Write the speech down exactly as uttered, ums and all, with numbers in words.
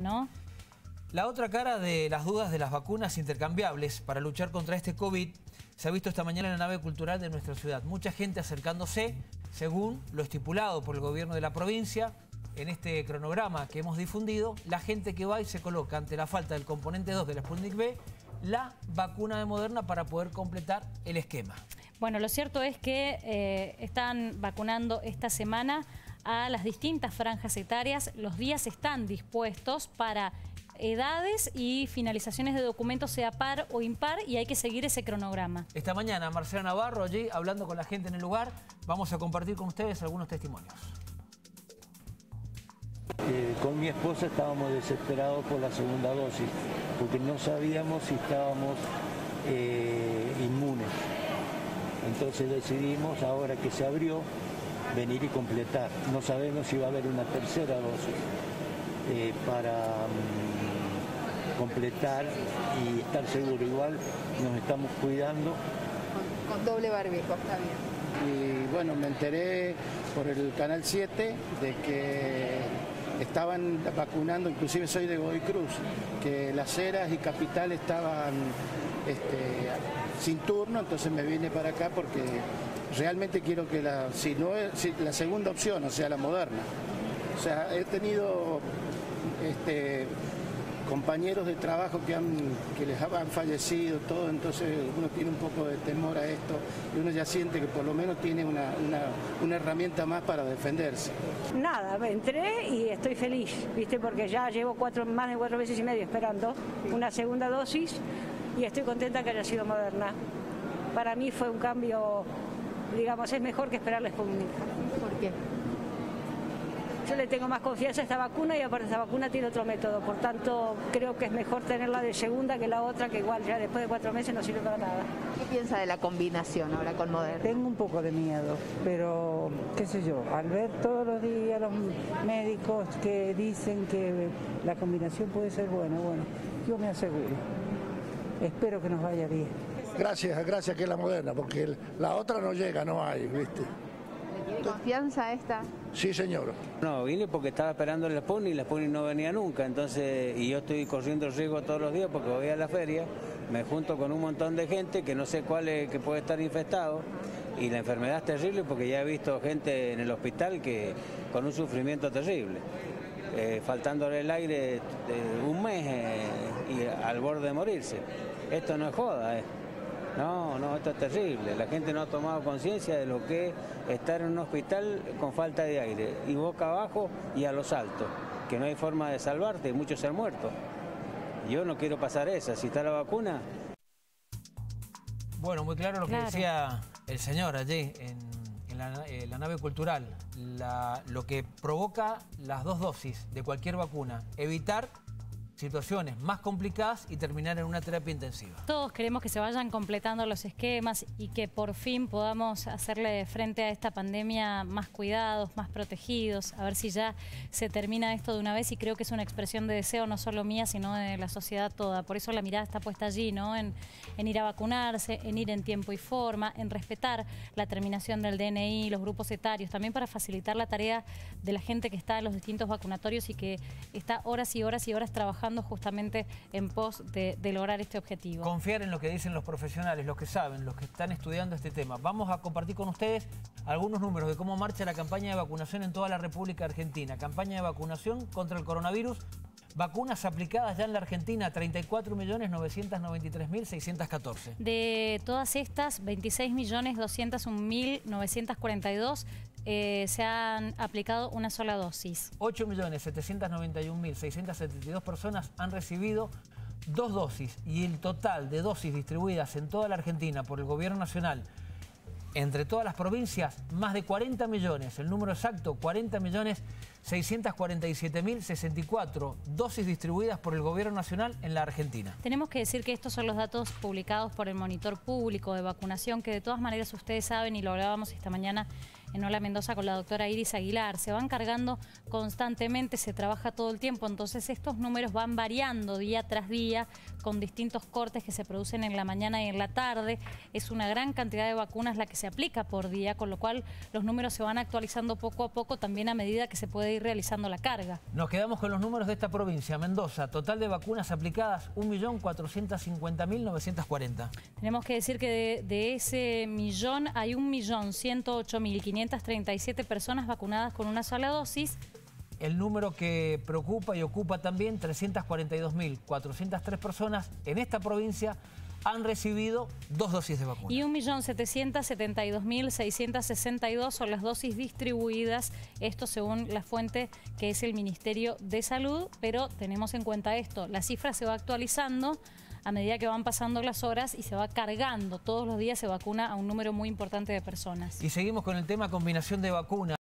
¿no? La otra cara de las dudas de las vacunas intercambiables para luchar contra este COVID se ha visto esta mañana en la nave cultural de nuestra ciudad. Mucha gente acercándose, según lo estipulado por el gobierno de la provincia. En este cronograma que hemos difundido, la gente que va y se coloca ante la falta del componente dos de la Sputnik V, la vacuna de Moderna para poder completar el esquema. Bueno, lo cierto es que eh, están vacunando esta semana a las distintas franjas etarias. Los días están dispuestos para edades y finalizaciones de documentos, sea par o impar, y hay que seguir ese cronograma. Esta mañana Marcela Navarro allí hablando con la gente en el lugar. Vamos a compartir con ustedes algunos testimonios. Eh, con mi esposa estábamos desesperados por la segunda dosis, porque no sabíamos si estábamos eh, inmunes. Entonces decidimos, ahora que se abrió, venir y completar. No sabemos si va a haber una tercera dosis eh, para um, completar y estar seguro. Igual nos estamos cuidando. Con, con doble barbijo, está bien. Y bueno, me enteré por el Canal siete de que estaban vacunando, inclusive soy de Godoy Cruz, que Las Heras y Capital estaban este, sin turno, entonces me vine para acá porque realmente quiero que la, si no es, si la segunda opción, o sea, la Moderna. O sea, he tenido este, compañeros de trabajo que, han, que les han fallecido, todo, entonces uno tiene un poco de temor a esto y uno ya siente que por lo menos tiene una, una, una herramienta más para defenderse. Nada, entré y estoy feliz, ¿viste? Porque ya llevo cuatro, más de cuatro meses y medio esperando una segunda dosis y estoy contenta que haya sido Moderna. Para mí fue un cambio, digamos, es mejor que esperar la Sputnik. ¿Por qué? Yo le tengo más confianza a esta vacuna y aparte esta vacuna tiene otro método, por tanto creo que es mejor tenerla de segunda que la otra, que igual ya después de cuatro meses no sirve para nada. ¿Qué piensa de la combinación ahora con Moderna? Tengo un poco de miedo, pero qué sé yo, al ver todos los días los médicos que dicen que la combinación puede ser buena, bueno, yo me aseguro. Espero que nos vaya bien. Gracias, gracias que es la Moderna, porque la otra no llega, no hay, ¿viste? ¿Le tiene confianza a esta? Sí, señor. No, vine porque estaba esperando el Sputnik y la Sputnik no venía nunca, entonces, y yo estoy corriendo el riesgo todos los días porque voy a la feria, me junto con un montón de gente que no sé cuál es que puede estar infectado, y la enfermedad es terrible porque ya he visto gente en el hospital que con un sufrimiento terrible, eh, faltándole el aire eh, un mes eh, y al borde de morirse. Esto no es joda, eh. No, no, esto es terrible. La gente no ha tomado conciencia de lo que es estar en un hospital con falta de aire y boca abajo y a los altos, que no hay forma de salvarte, muchos se han muerto. Yo no quiero pasar esa, si está la vacuna. Bueno, muy claro lo Claro. que decía el señor allí en, en, la, en la nave cultural. La, lo que provoca las dos dosis de cualquier vacuna, evitar situaciones más complicadas y terminar en una terapia intensiva. Todos queremos que se vayan completando los esquemas y que por fin podamos hacerle frente a esta pandemia más cuidados, más protegidos, a ver si ya se termina esto de una vez, y creo que es una expresión de deseo no solo mía, sino de la sociedad toda. Por eso la mirada está puesta allí, ¿no? En, en ir a vacunarse, en ir en tiempo y forma, en respetar la terminación del D N I, los grupos etarios, también para facilitar la tarea de la gente que está en los distintos vacunatorios y que está horas y horas y horas trabajando justamente en pos de, de lograr este objetivo. Confiar en lo que dicen los profesionales, los que saben, los que están estudiando este tema. Vamos a compartir con ustedes algunos números de cómo marcha la campaña de vacunación en toda la República Argentina. Campaña de vacunación contra el coronavirus. Vacunas aplicadas ya en la Argentina, treinta y cuatro millones novecientos noventa y tres mil seiscientos catorce. De todas estas, veintiséis millones doscientos un mil novecientos cuarenta y dos eh, se han aplicado una sola dosis. ocho millones setecientos noventa y un mil seiscientos setenta y dos personas han recibido dos dosis, y el total de dosis distribuidas en toda la Argentina por el Gobierno Nacional entre todas las provincias, más de cuarenta millones, el número exacto, cuarenta millones seiscientos cuarenta y siete mil sesenta y cuatro dosis distribuidas por el Gobierno Nacional en la Argentina. Tenemos que decir que estos son los datos publicados por el Monitor Público de Vacunación, que de todas maneras ustedes saben, y lo hablábamos esta mañana en Hola Mendoza con la doctora Iris Aguilar, se van cargando constantemente, se trabaja todo el tiempo, entonces estos números van variando día tras día con distintos cortes que se producen en la mañana y en la tarde. Es una gran cantidad de vacunas la que se aplica por día, con lo cual los números se van actualizando poco a poco, también a medida que se puede puede ir realizando la carga. Nos quedamos con los números de esta provincia. Mendoza, total de vacunas aplicadas un millón cuatrocientos cincuenta mil novecientos cuarenta. Tenemos que decir que de, de ese millón hay un millón ciento ocho mil quinientas treinta y siete personas vacunadas con una sola dosis. El número que preocupa y ocupa también, trescientas cuarenta y dos mil cuatrocientas tres personas en esta provincia han recibido dos dosis de vacuna. Y un millón setecientos setenta y dos mil seiscientos sesenta y dos son las dosis distribuidas, esto según la fuente que es el Ministerio de Salud, pero tenemos en cuenta esto, la cifra se va actualizando a medida que van pasando las horas y se va cargando, todos los días se vacuna a un número muy importante de personas. Y seguimos con el tema combinación de vacunas.